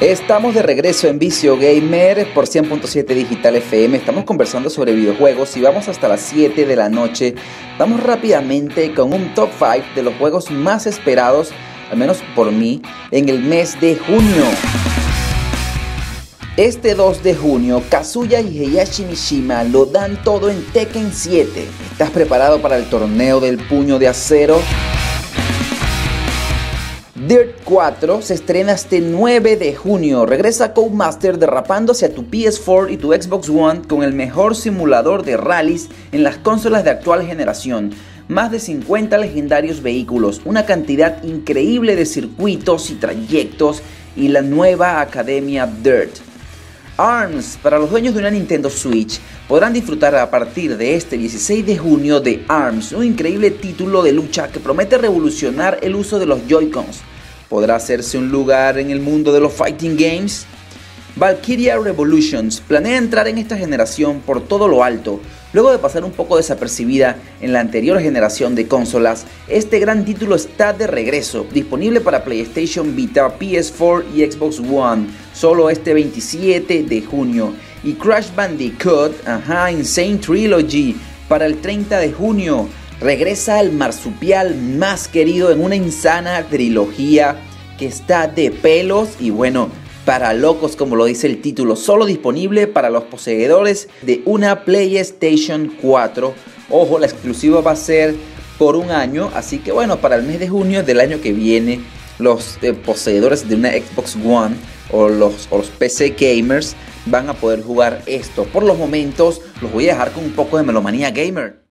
Estamos de regreso en Vicio Gamer por 100.7 Digital FM. Estamos conversando sobre videojuegos y vamos hasta las 7 de la noche. Vamos rápidamente con un top 5 de los juegos más esperados, al menos por mí, en el mes de junio. Este 2 de junio, Kazuya y Heihachi Mishima lo dan todo en Tekken 7. ¿Estás preparado para el torneo del puño de acero? Dirt 4 se estrena este 9 de junio. Regresa Codemaster derrapando hacia tu PS4 y tu Xbox One con el mejor simulador de rallies en las consolas de actual generación. Más de 50 legendarios vehículos, una cantidad increíble de circuitos y trayectos y la nueva academia Dirt. ARMS, para los dueños de una Nintendo Switch, podrán disfrutar a partir de este 16 de junio de ARMS, un increíble título de lucha que promete revolucionar el uso de los Joy-Cons. ¿Podrá hacerse un lugar en el mundo de los fighting games? Valkyria Revolutions planea entrar en esta generación por todo lo alto. Luego de pasar un poco desapercibida en la anterior generación de consolas, este gran título está de regreso, disponible para PlayStation Vita, PS4 y Xbox One, solo este 27 de junio. Y Crash Bandicoot, Insane Trilogy, para el 30 de junio. Regresa el marsupial más querido en una insana trilogía que está de pelos y bueno, para locos como lo dice el título, solo disponible para los poseedores de una PlayStation 4. Ojo, la exclusiva va a ser por un año, así que bueno, para el mes de junio del año que viene, los poseedores de una Xbox One o los PC gamers van a poder jugar esto. Por los momentos, los voy a dejar con un poco de melomanía gamer.